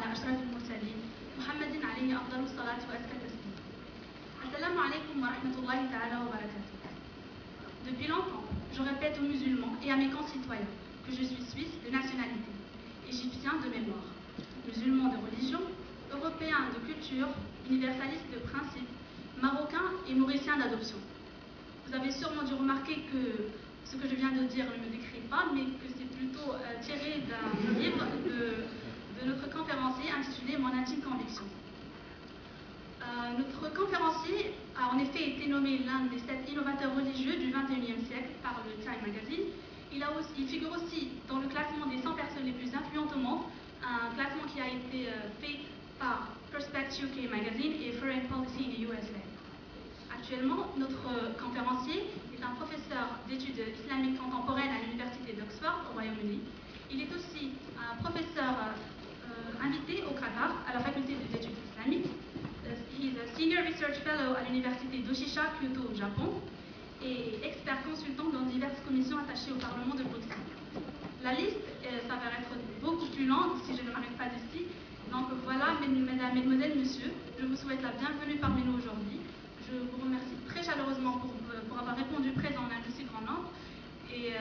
على أشرف المرسلين محمد عليه أفضل الصلاة وأزكى التسليم. Assalamu alaikum wa rahmatullahi ta'ala wa barakatuh. Depuis longtemps, je répète aux musulmans et à mes concitoyens que je suis suisse de nationalité, égyptien de mémoire, musulman de religion, européen de culture, universaliste de principe, marocain et mauricien d'adoption. Vous avez sûrement dû remarquer que ce que je viens de dire ne me décrit pas, mais que c'est plutôt tiré d'un livre de notre conférencier intitulé Mon intime conviction. Notre conférencier a en effet été nommé l'un des 7 innovateurs religieux du XXIe siècle par le Time Magazine. Il figure aussi dans le classement des 100 personnes les plus influentes au monde, un classement qui a été fait par Perspect UK Magazine et Foreign Policy in the USA. Actuellement, notre conférencier est un professeur d'études islamiques contemporaines à l'université d'Oxford au Royaume-Uni. Il est aussi un professeur invité au Qatar à la faculté des études islamiques. He is a senior research fellow à l'université d'Oshisha, Kyoto au Japon, et expert consultant dans diverses commissions attachées au Parlement de Bruxelles. La liste s'avère être beaucoup plus longue si je ne m'arrête pas d'ici. Donc voilà, mesdames, mesdemoiselles, messieurs, je vous souhaite la bienvenue parmi nous aujourd'hui. Je vous remercie très chaleureusement pour avoir répondu présent en un aussi grand nombre. Et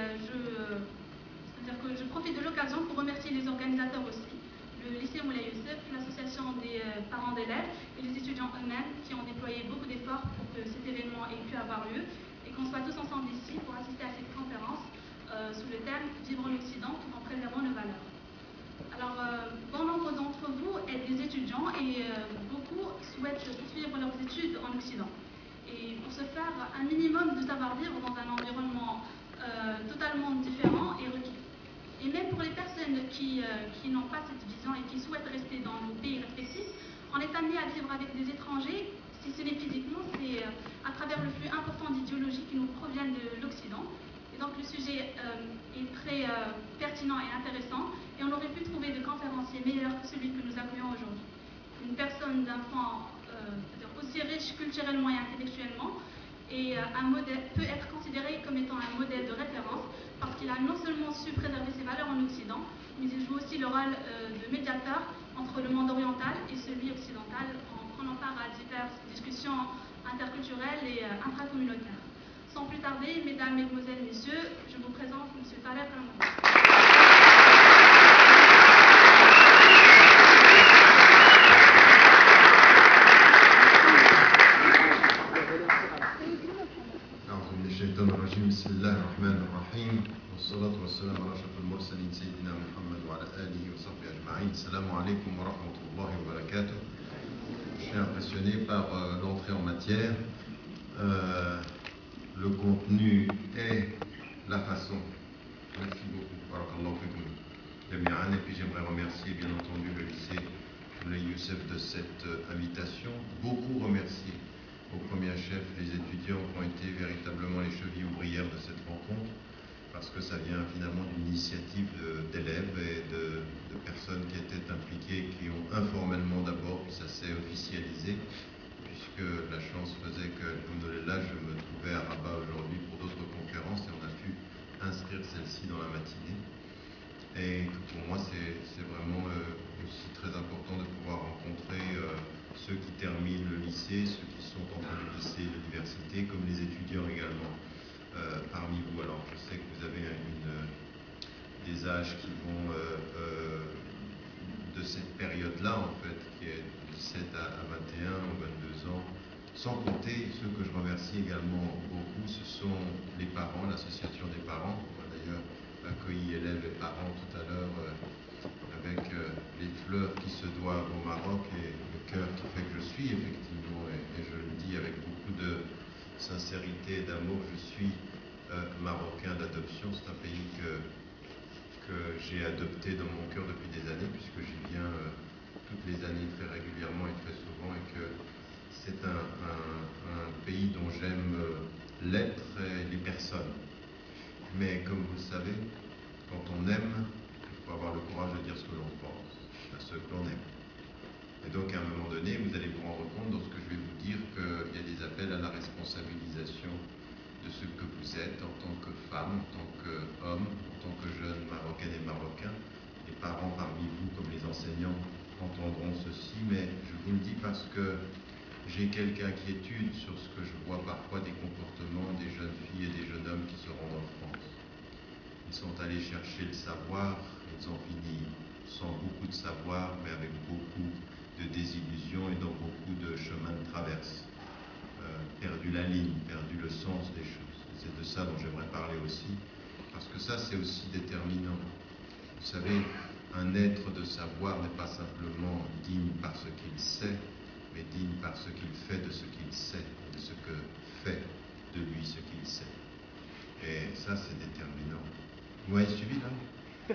je profite de l'occasion pour remercier les organisateurs aussi, le lycée Moulay Youssef, l'association des parents d'élèves et les étudiants eux-mêmes qui ont déployé beaucoup d'efforts pour que cet événement ait pu avoir lieu et qu'on soit tous ensemble ici pour assister à cette conférence sous le thème « Vivre en Occident tout en préservant nos valeurs ». Alors, bon nombre d'entre vous êtes des étudiants et beaucoup souhaitent poursuivre leurs études en Occident. Et pour ce faire, un minimum de savoir-vivre dans un environnement totalement différent est requis. Et même pour les personnes qui n'ont pas cette vision et qui souhaitent rester dans nos pays respectifs, on est amené à vivre avec des étrangers, si ce n'est physiquement, c'est à travers le flux important d'idéologies qui nous proviennent de l'Occident. Et donc le sujet est très pertinent et intéressant, et on aurait pu trouver de conférenciers meilleurs que celui que nous accueillons aujourd'hui. Une personne d'un point aussi riche culturellement et intellectuellement, et peut être considéré comme étant un modèle de référence parce qu'il a non seulement su préserver ses valeurs en Occident, mais il joue aussi le rôle de médiateur entre le monde oriental et celui occidental en prenant part à diverses discussions interculturelles et intracommunautaires. Sans plus tarder, mesdames, mesdemoiselles, messieurs, je vous présente M. Taleb Ramadan. بسم الله الرحمن الرحيم والصلاة والسلام على أشرف المرسلين سيدنا محمد وعلى آله وصحبه أجمعين. السلام عليكم ورحمة الله وبركاته. Je suis impressionné par l'entrée en matière, le contenu et la façon. Merci beaucoup. Barakallahu fikum jami'an. Et puis j'aimerais remercier bien entendu le lycée Moulay Youssef de cette invitation. Beaucoup remercier au premier chef les étudiants qui ont été véritablement les chevilles ouvrières de cette rencontre, parce que ça vient finalement d'une initiative d'élèves et de personnes qui étaient impliquées, qui ont informellement d'abord, puis ça s'est officialisé, puisque la chance faisait que, alhamdoulilah, je me trouvais à Rabat aujourd'hui pour d'autres conférences et on a pu inscrire celle-ci dans la matinée. Et pour moi, c'est vraiment aussi très important de pouvoir rencontrer ceux qui terminent le lycée, ceux qui sont entre le lycée et l'université, comme les étudiants également parmi vous. Alors je sais que vous avez des âges qui vont de cette période-là, en fait, qui est de 17 à 21 ou 22 ans, sans compter ceux que je remercie également beaucoup, ce sont les parents, l'association des parents. On a d'ailleurs accueilli élèves et parents tout à l'heure avec les fleurs qui se doivent au Maroc et le cœur qui fait que je suis effectivement, et je le dis avec beaucoup de sincérité et d'amour, je suis marocain d'adoption. C'est un pays que j'ai adopté dans mon cœur depuis des années, puisque j'y viens toutes les années très régulièrement et très souvent, et que c'est un pays dont j'aime l'être et les personnes. Mais comme vous le savez, quand on aime, il faut avoir le courage de dire ce que l'on pense à ceux que l'on aime. Et donc à un moment donné, vous allez vous rendre compte dans ce que je vais vous dire qu'il y a des appels à la responsabilisation de ce que vous êtes en tant que femme, en tant qu'homme, en tant que jeune marocaine et marocain, les parents parmi vous comme les enseignants entendront ceci, mais je vous le dis parce que j'ai quelques inquiétudes sur ce que je vois parfois des comportements des jeunes filles et des jeunes hommes qui se rendent en France. Ils sont allés chercher le savoir, ils ont fini sans beaucoup de savoir, mais avec beaucoup de désillusions et dans beaucoup de chemins de traverse. Perdu la ligne, perdu le sens des choses. C'est de ça dont j'aimerais parler aussi, parce que ça c'est aussi déterminant. Vous savez, un être de savoir n'est pas simplement digne par ce qu'il sait, mais digne par ce qu'il fait de ce qu'il sait, de ce que fait de lui ce qu'il sait. Et ça c'est déterminant. Vous m'avez suivi là?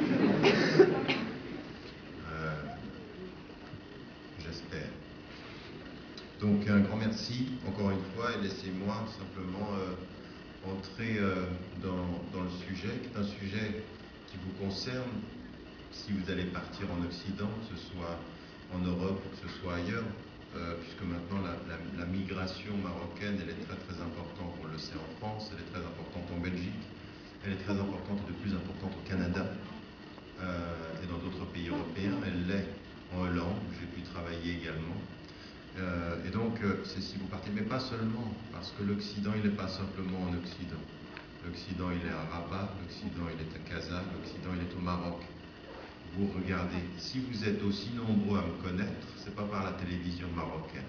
J'espère. Donc un grand merci encore une fois et laissez-moi simplement entrer dans le sujet, qui est un sujet qui vous concerne si vous allez partir en Occident, que ce soit en Europe ou que ce soit ailleurs, puisque maintenant la migration marocaine elle est très très importante, on le sait en France, elle est très importante en Belgique, elle est très importante et de plus importante au Canada et dans d'autres pays européens, elle l'est en Hollande où j'ai pu travailler également. Et donc, c'est si vous partez, mais pas seulement, parce que l'Occident, il n'est pas simplement en Occident. L'Occident, il est à Rabat, l'Occident, il est à Casa, l'Occident, il est au Maroc. Vous regardez, si vous êtes aussi nombreux à me connaître, c'est pas par la télévision marocaine.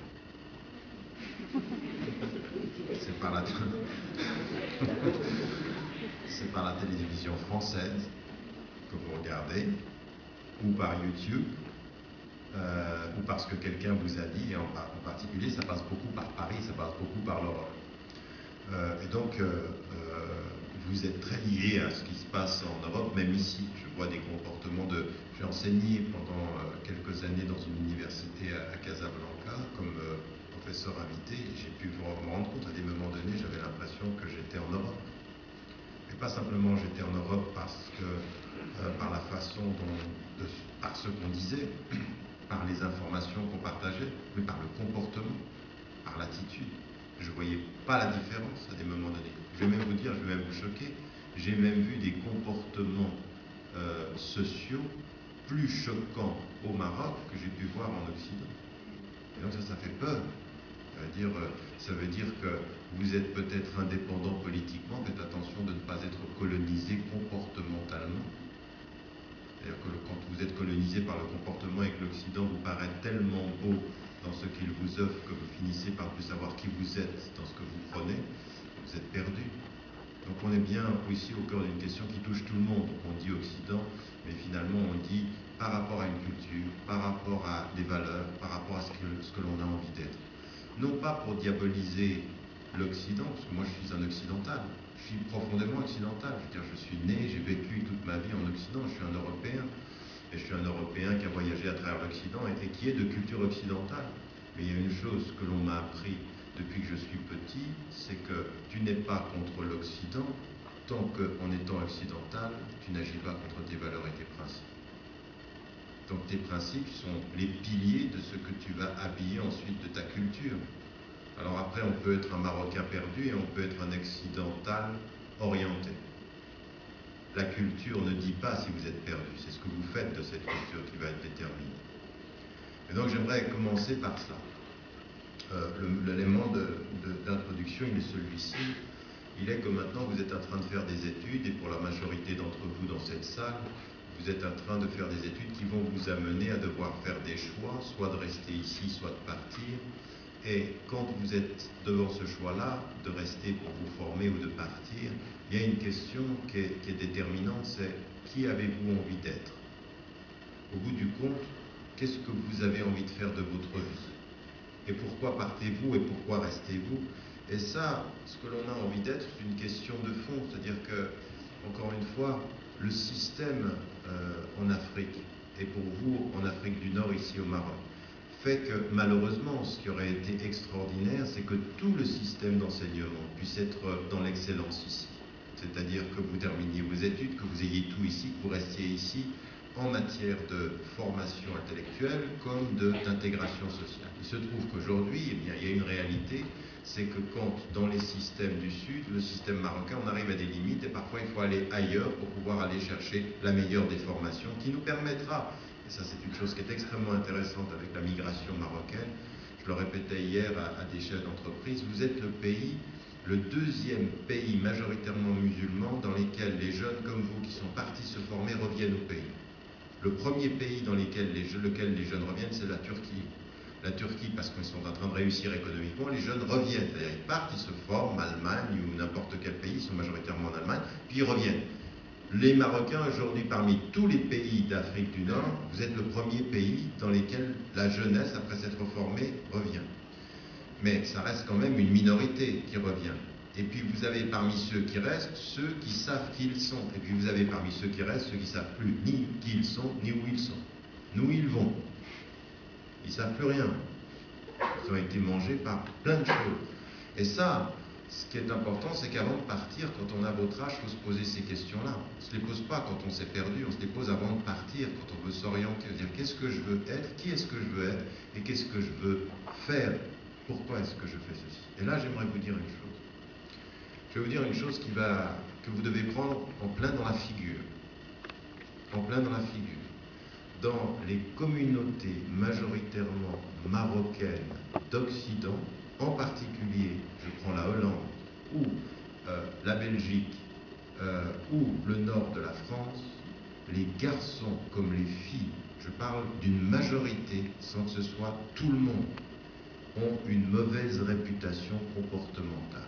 C'est par la télévision française que vous regardez, ou par YouTube, ou parce que quelqu'un vous a dit, et en particulier ça passe beaucoup par Paris, ça passe beaucoup par l'Europe. Et donc vous êtes très liés à ce qui se passe en Europe, même ici. Je vois des comportements de... J'ai enseigné pendant quelques années dans une université à Casablanca comme professeur invité, et j'ai pu me rendre compte à des moments donnés, j'avais l'impression que j'étais en Europe. Et pas simplement j'étais en Europe parce que par la façon dont, par ce qu'on disait, par les informations qu'on partageait, mais par le comportement, par l'attitude. Je ne voyais pas la différence à des moments donnés. Je vais même vous dire, je vais même vous choquer, j'ai même vu des comportements sociaux plus choquants au Maroc que j'ai pu voir en Occident. Et donc ça fait peur. Ça veut dire que vous êtes peut-être indépendant politiquement, faites attention de ne pas être colonisé comportementalement. C'est-à-dire que quand vous êtes colonisé par le comportement et que l'Occident vous paraît tellement beau dans ce qu'il vous offre que vous finissez par ne plus savoir qui vous êtes dans ce que vous prenez, vous êtes perdu. Donc on est bien ici au cœur d'une question qui touche tout le monde. On dit Occident, mais finalement on dit par rapport à une culture, par rapport à des valeurs, par rapport à ce que l'on a envie d'être. Non pas pour diaboliser l'Occident, parce que moi je suis un occidental, je suis profondément occidental, je veux dire je suis né, j'ai vécu toute ma vie en Occident, je suis un Européen, et je suis un Européen qui a voyagé à travers l'Occident et qui est de culture occidentale. Mais il y a une chose que l'on m'a appris depuis que je suis petit, c'est que tu n'es pas contre l'Occident tant qu'en étant occidental, tu n'agis pas contre tes valeurs et tes principes. Donc tes principes sont les piliers de ce que tu vas habiller ensuite de ta culture. Alors après, on peut être un Marocain perdu et on peut être un occidental orienté. La culture ne dit pas si vous êtes perdu, c'est ce que vous faites de cette culture qui va être déterminée. Et donc j'aimerais commencer par ça. L'élément d'introduction, il est celui-ci. Il est que maintenant vous êtes en train de faire des études, et pour la majorité d'entre vous dans cette salle, vous êtes en train de faire des études qui vont vous amener à devoir faire des choix, soit de rester ici, soit de partir. Et quand vous êtes devant ce choix-là, de rester pour vous former ou de partir, il y a une question qui est déterminante, c'est qui avez-vous envie d'être? Au bout du compte, qu'est-ce que vous avez envie de faire de votre vie? Et pourquoi partez-vous et pourquoi restez-vous? Et ça, ce que l'on a envie d'être, c'est une question de fond, c'est-à-dire que, encore une fois, le système en Afrique, et pour vous en Afrique du Nord, ici au Maroc, fait que malheureusement, ce qui aurait été extraordinaire, c'est que tout le système d'enseignement puisse être dans l'excellence ici. C'est-à-dire que vous terminiez vos études, que vous ayez tout ici, que vous restiez ici, en matière de formation intellectuelle comme d'intégration sociale. Il se trouve qu'aujourd'hui, il y a une réalité, c'est que quand dans les systèmes du Sud, le système marocain, on arrive à des limites et parfois il faut aller ailleurs pour pouvoir aller chercher la meilleure des formations qui nous permettra et ça c'est une chose qui est extrêmement intéressante avec la migration marocaine, je le répétais hier à des chefs d'entreprise, vous êtes le deuxième pays majoritairement musulman dans lequel les jeunes comme vous qui sont partis se former reviennent au pays. Le premier pays dans lequel les jeunes reviennent, c'est la Turquie. La Turquie, parce qu'ils sont en train de réussir économiquement, les jeunes reviennent. C'est-à-dire ils partent, ils se forment, Allemagne ou n'importe quel pays, ils sont majoritairement en Allemagne, puis ils reviennent. Les Marocains, aujourd'hui, parmi tous les pays d'Afrique du Nord, vous êtes le premier pays dans lequel la jeunesse, après s'être formée, revient. Mais ça reste quand même une minorité qui revient. Et puis vous avez parmi ceux qui restent, ceux qui savent qui ils sont. Et puis vous avez parmi ceux qui restent, ceux qui ne savent plus ni qui ils sont, ni où ils sont, ni où ils vont. Ils ne savent plus rien. Ils ont été mangés par plein de choses. Et ça, ce qui est important, c'est qu'avant de partir, quand on a votre âge, il faut se poser ces questions-là. On ne se les pose pas quand on s'est perdu, on se les pose avant de partir, quand on veut s'orienter, dire qu'est-ce que je veux être, qui est-ce que je veux être, et qu'est-ce que je veux faire. Pourquoi est-ce que je fais ceci? Et là, j'aimerais vous dire une chose. Je vais vous dire une chose que vous devez prendre en plein dans la figure. En plein dans la figure. Dans les communautés majoritairement marocaines d'Occident, en particulier, je prends la Hollande, ou la Belgique, ou le nord de la France, les garçons comme les filles, je parle d'une majorité, sans que ce soit tout le monde, ont une mauvaise réputation comportementale.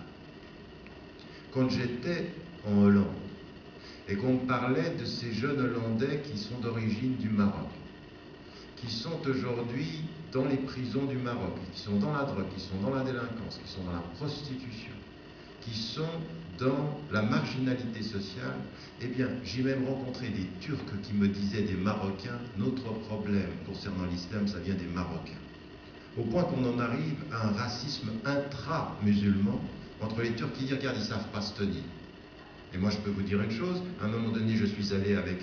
Quand j'étais en Hollande, et qu'on me parlait de ces jeunes Hollandais qui sont d'origine du Maroc, qui sont aujourd'hui dans les prisons du Maroc, qui sont dans la drogue, qui sont dans la délinquance, qui sont dans la prostitution, qui sont dans la marginalité sociale, eh bien, j'ai même rencontré des Turcs qui me disaient des Marocains, notre problème concernant l'islam, ça vient des Marocains. Au point qu'on en arrive à un racisme intra-musulman entre les Turcs qui disent, regarde, ils ne savent pas se tenir. Et moi, je peux vous dire une chose, à un moment donné, je suis allé avec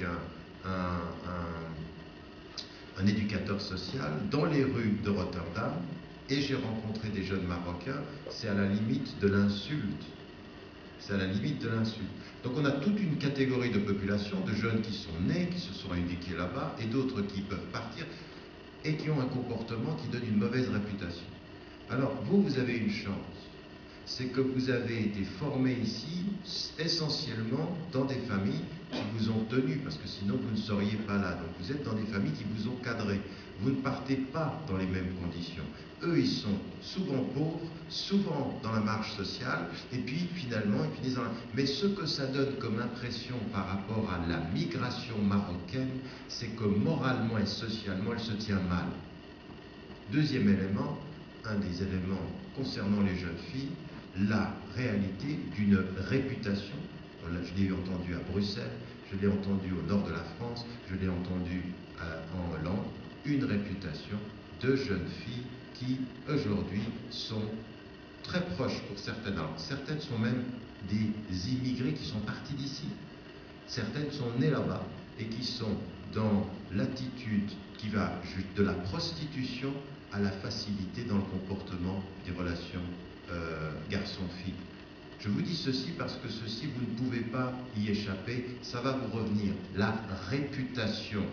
un éducateur social dans les rues de Rotterdam et j'ai rencontré des jeunes Marocains, c'est à la limite de l'insulte. C'est à la limite de l'insulte. Donc on a toute une catégorie de population, de jeunes qui sont nés, qui se sont éduqués là-bas, et d'autres qui peuvent partir, et qui ont un comportement qui donne une mauvaise réputation. Alors, vous avez une chance. C'est que vous avez été formés ici, essentiellement dans des familles qui vous ont tenu, parce que sinon vous ne seriez pas là. Donc vous êtes dans des familles qui vous ont cadré. Vous ne partez pas dans les mêmes conditions. Eux, ils sont souvent pauvres, souvent dans la marge sociale, et puis finalement, ils finissent dans la... Mais ce que ça donne comme impression par rapport à la migration marocaine, c'est que moralement et socialement, elle se tient mal. Deuxième élément, un des éléments concernant les jeunes filles, la réalité d'une réputation. Je l'ai entendu à Bruxelles, je l'ai entendu au nord de la France, je l'ai entendu en Hollande, une réputation de jeunes filles qui, aujourd'hui, sont très proches pour certaines. Alors, certaines sont même des immigrés qui sont partis d'ici. Certaines sont nées là-bas et qui sont dans l'attitude qui va de la prostitution à la facilité dans le comportement des relations garçon-fille. Je vous dis ceci parce que ceci, vous ne pouvez pas y échapper, ça va vous revenir. La réputation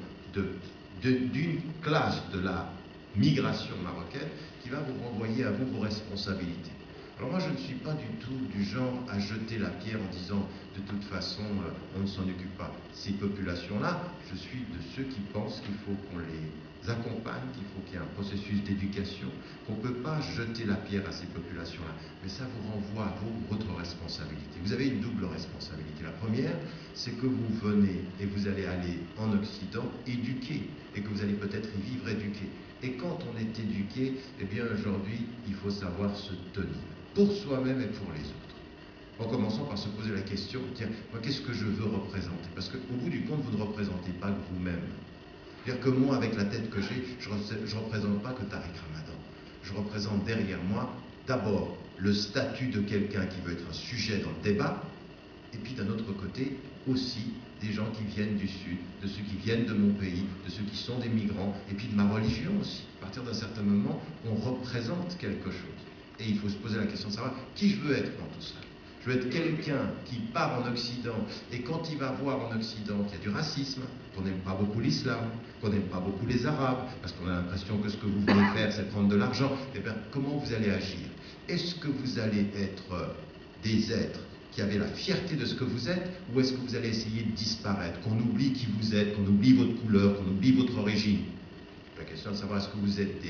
d'une classe de la migration marocaine qui va vous renvoyer à vous vos responsabilités. Alors moi, je ne suis pas du tout du genre à jeter la pierre en disant de toute façon, on ne s'en occupe pas. Ces populations-là, je suis de ceux qui pensent qu'il faut qu'on les accompagne, qu'il faut qu'il y ait un processus d'éducation, qu'on ne peut pas jeter la pierre à ces populations-là. Mais ça vous renvoie à votre responsabilité. Vous avez une double responsabilité. La première, c'est que vous venez et vous allez aller en Occident éduquer et que vous allez peut-être y vivre éduqué. Et quand on est éduqué, eh bien aujourd'hui, il faut savoir se tenir, pour soi-même et pour les autres. En commençant par se poser la question, tiens, moi qu'est-ce que je veux représenter? Parce qu'au bout du compte, vous ne représentez pas que vous-même. C'est-à-dire que moi, avec la tête que j'ai, je ne représente pas que Tariq Ramadan. Je représente derrière moi, d'abord, le statut de quelqu'un qui veut être un sujet dans le débat, et puis d'un autre côté, aussi des gens qui viennent du Sud, de ceux qui viennent de mon pays, de ceux qui sont des migrants, et puis de ma religion aussi. À partir d'un certain moment, on représente quelque chose. Et il faut se poser la question de savoir qui je veux être dans tout ça. Je veux être quelqu'un qui part en Occident et quand il va voir en Occident qu'il y a du racisme, qu'on n'aime pas beaucoup l'islam, qu'on n'aime pas beaucoup les Arabes, parce qu'on a l'impression que ce que vous voulez faire, c'est prendre de l'argent, eh bien, comment vous allez agir? Est-ce que vous allez être des êtres qui avez la fierté de ce que vous êtes, ou est-ce que vous allez essayer de disparaître, qu'on oublie qui vous êtes, qu'on oublie votre couleur, qu'on oublie votre origine? La question de savoir est-ce que vous êtes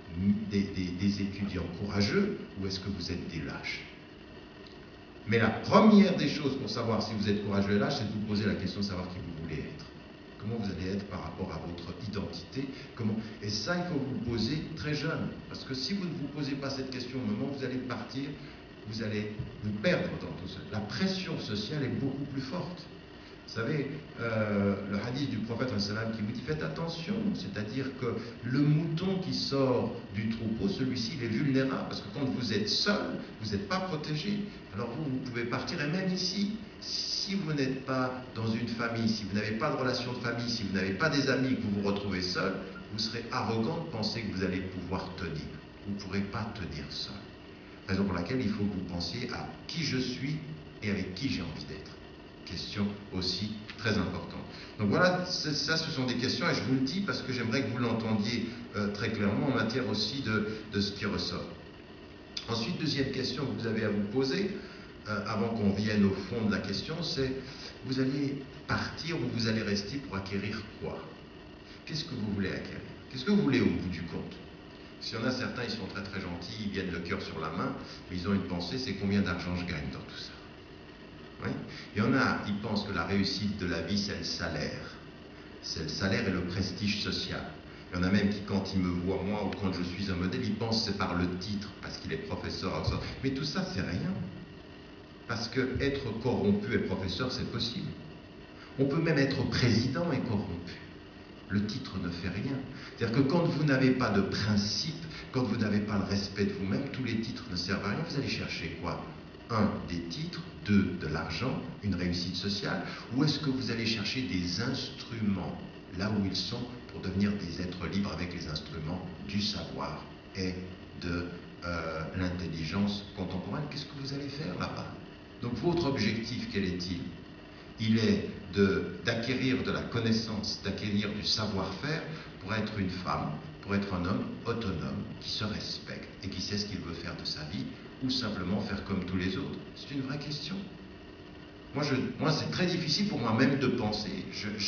des étudiants courageux, ou est-ce que vous êtes des lâches? Mais la première des choses pour savoir si vous êtes courageux et lâche, c'est de vous poser la question de savoir qui vous voulez être. Comment vous allez être par rapport à votre identité? Et ça, il faut vous le poser très jeune. Parce que si vous ne vous posez pas cette question au moment où vous allez partir, vous allez vous perdre dans tout ça. La pression sociale est beaucoup plus forte. Vous savez, le hadith du prophète qui vous dit faites attention, c'est-à-dire que le mouton qui sort du troupeau, celui-ci il est vulnérable, parce que quand vous êtes seul, vous n'êtes pas protégé. Alors vous pouvez partir, et même ici, si vous n'êtes pas dans une famille, si vous n'avez pas de relation de famille, si vous n'avez pas des amis, que vous vous retrouvez seul, vous serez arrogant de penser que vous allez pouvoir tenir. Vous ne pourrez pas tenir seul. Raison pour laquelle il faut que vous pensiez à qui je suis et avec qui j'ai envie d'être. Question aussi très importante. Donc voilà, ça ce sont des questions, et je vous le dis parce que j'aimerais que vous l'entendiez très clairement en matière aussi de ce qui ressort. Ensuite, deuxième question que vous avez à vous poser, avant qu'on vienne au fond de la question, c'est vous allez partir ou vous allez rester pour acquérir quoi? Qu'est-ce que vous voulez acquérir? Qu'est-ce que vous voulez au bout du compte? S'il y en a certains, ils sont très très gentils, ils viennent le cœur sur la main, mais ils ont une pensée, c'est combien d'argent je gagne dans tout ça? Oui. Il y en a, ils pensent que la réussite de la vie, c'est le salaire. C'est le salaire et le prestige social. Il y en a même qui, quand ils me voient moi, ou quand je suis un modèle, ils pensent que c'est par le titre, parce qu'il est professeur. Mais tout ça, c'est rien. Parce que être corrompu et professeur, c'est possible. On peut même être président et corrompu. Le titre ne fait rien. C'est-à-dire que quand vous n'avez pas de principe, quand vous n'avez pas le respect de vous-même, tous les titres ne servent à rien. Vous allez chercher quoi? 1, des titres, 2, de l'argent, une réussite sociale, ou est-ce que vous allez chercher des instruments là où ils sont pour devenir des êtres libres avec les instruments du savoir et de l'intelligence contemporaine? Qu'est-ce que vous allez faire là-bas? Donc votre objectif, quel est-il? Il est d'acquérir de la connaissance, d'acquérir du savoir-faire pour être une femme, pour être un homme autonome, qui se respecte et qui sait ce qu'il veut faire de sa vie, ou simplement faire comme tous les autres. C'est une vraie question. Moi c'est très difficile pour moi même de penser.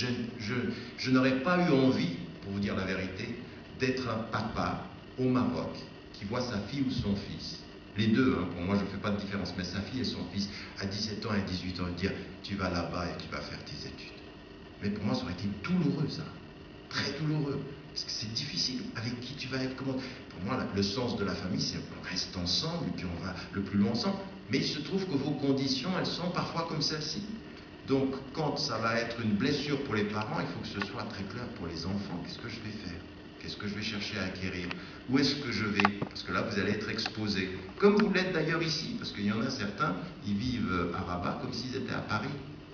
Je n'aurais pas eu envie, pour vous dire la vérité, d'être un papa au Maroc qui voit sa fille ou son fils. Les deux, pour moi je ne fais pas de différence, mais sa fille et son fils, à 17 ans et 18 ans, dire tu vas là-bas et tu vas faire tes études. Mais pour moi ça aurait été douloureux ça, très douloureux, parce que c'est difficile, avec qui tu vas être, comment... Pour moi le sens de la famille c'est on reste ensemble et puis on va le plus loin ensemble, mais il se trouve que vos conditions elles sont parfois comme celle-ci. Donc quand ça va être une blessure pour les parents, il faut que ce soit très clair pour les enfants, qu'est-ce que je vais faire? Qu'est-ce que je vais chercher à acquérir? Où est-ce que je vais? Parce que là, vous allez être exposé. Comme vous l'êtes d'ailleurs ici, parce qu'il y en a certains, ils vivent à Rabat comme s'ils étaient à Paris.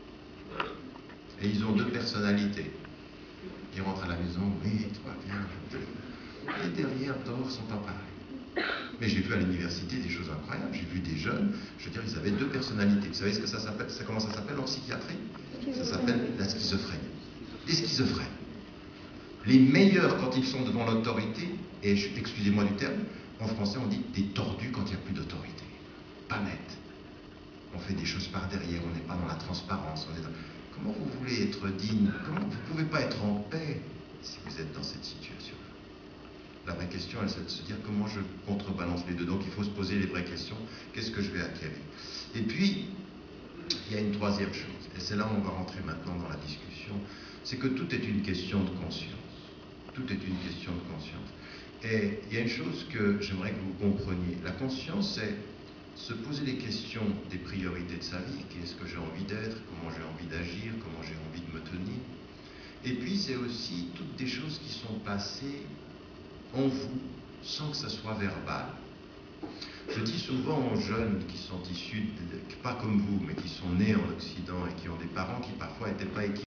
Et ils ont 2 personnalités. Ils rentrent à la maison, oui, toi, viens. Et derrière, dehors, sont pas pareils. Mais j'ai vu à l'université des choses incroyables. J'ai vu des jeunes, je veux dire, ils avaient 2 personnalités. Vous savez ce que ça s'appelle? Comment ça s'appelle en psychiatrie? Ça s'appelle la schizophrénie. Des schizophrènes. Les meilleurs quand ils sont devant l'autorité, et excusez-moi du terme, en français on dit des tordus quand il n'y a plus d'autorité. Pas net. On fait des choses par derrière, on n'est pas dans la transparence. Comment vous voulez être digne? Comment vous ne pouvez pas être en paix si vous êtes dans cette situation? La vraie question, c'est de se dire comment je contrebalance les deux. Donc il faut se poser les vraies questions. Qu'est-ce que je vais acquérir? Et puis, il y a une troisième chose, et c'est là où on va rentrer maintenant dans la discussion, c'est que tout est une question de conscience. Tout est une question de conscience. Et il y a une chose que j'aimerais que vous compreniez. La conscience, c'est se poser les questions des priorités de sa vie. Qu'est-ce que j'ai envie d'être? Comment j'ai envie d'agir? Comment j'ai envie de me tenir? Et puis, c'est aussi toutes des choses qui sont passées en vous, sans que ça soit verbal. Je dis souvent aux jeunes qui sont issus, pas comme vous, mais qui sont nés en Occident et qui ont des parents qui parfois n'étaient pas équilibrés,